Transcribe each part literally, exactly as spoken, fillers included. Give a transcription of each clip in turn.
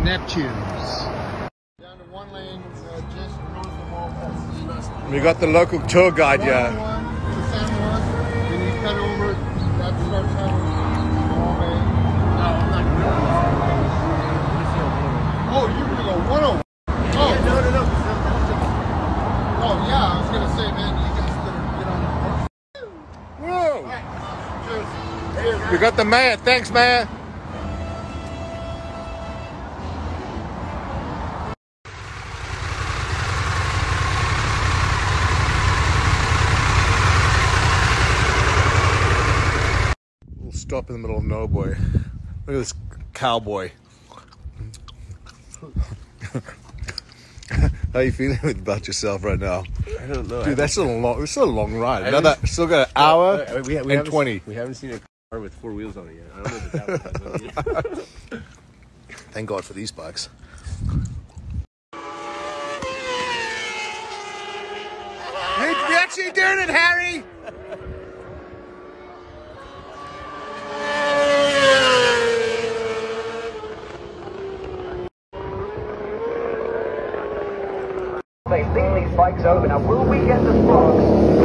Neptunes. Down to one lane, uh, just north of Walpole. We got the local tour guide, yeah. one to San Juan, then you cut over, that starts having all day. No, I'm not going. Oh, you're gonna go one oh one. Oh, yeah, no, no, no. Oh, yeah, I was gonna say, man, you guys better get on the horse. Whoa! All right. Cheers. We got the mayor. Thanks, mayor. We'll stop in the middle of nowhere, boy. Look at this cowboy. How are you feeling about yourself right now? I don't know. Dude, that's still a long, it's still a long ride. Another, still got an hour uh, we, we and twenty. We haven't seen a car with four wheels on it yet. I don't know if that one has one yet. Thank God for these bikes. We actually doing it, Harry! They think these bikes over. Now, will we get the sparks?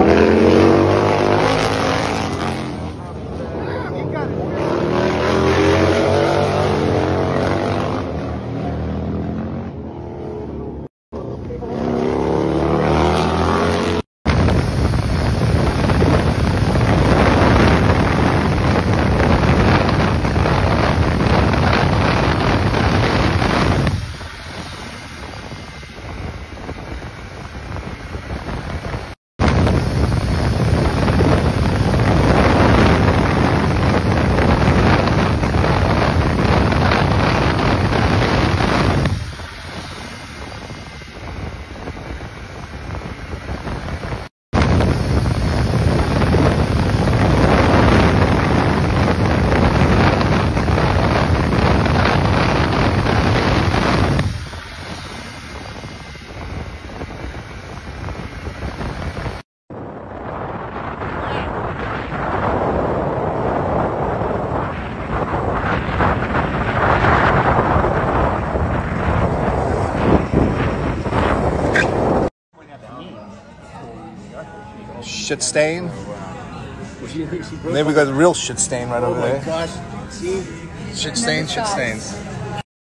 Shit stain. Maybe we got a real shit stain right over there. Gosh, see? Shit stain, shit stains.